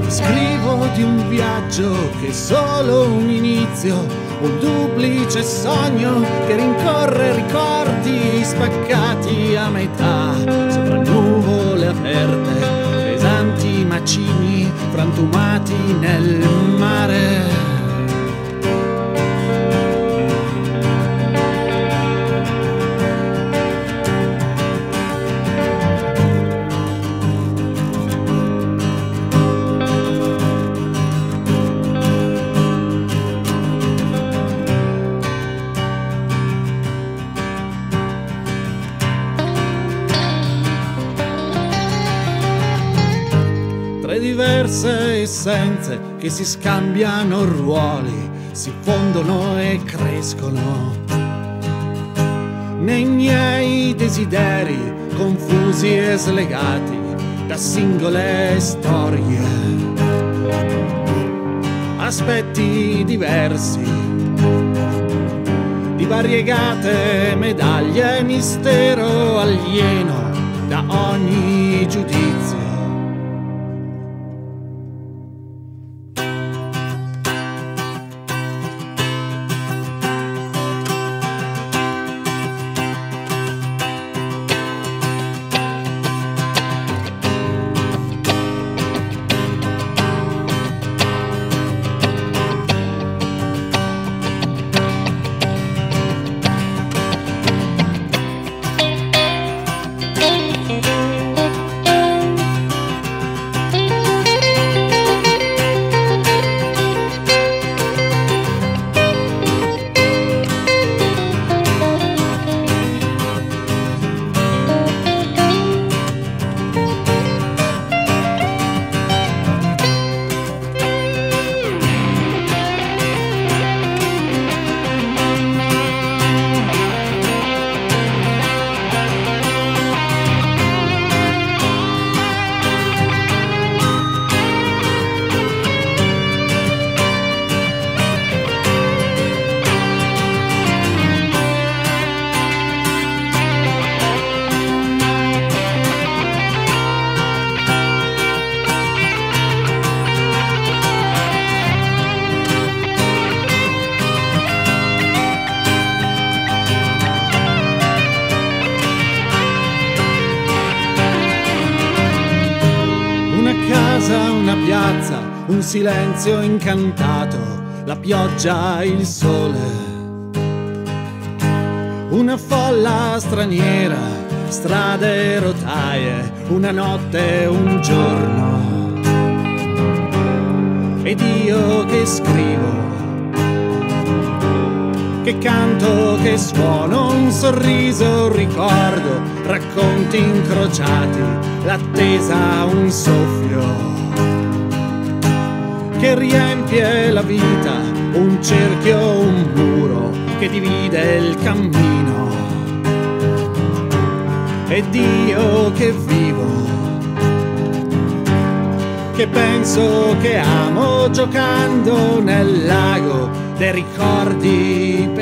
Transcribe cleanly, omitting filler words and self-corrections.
Scrivo di un viaggio che è solo un inizio, un duplice sogno che rincorre ricordi spaccati a metà, sopra nuvole aperte, pesanti macigni frantumati nel mare. Tre diverse essenze che si scambiano ruoli, si fondono e crescono. Nei miei desideri confusi e slegati da singole storie, aspetti diversi, di variegate medaglie, mistero alieno da ogni giudizio. Una piazza, un silenzio incantato, la pioggia, il sole, una folla straniera, strade e rotaie, una notte, un giorno, ed io che scrivo, che canto, che suono, un sorriso, un ricordo, racconti incrociati, l'attesa, un soffio che riempie la vita, un cerchio, un muro che divide il cammino, ed io che vivo, che penso, che amo, giocando nel lago dei ricordi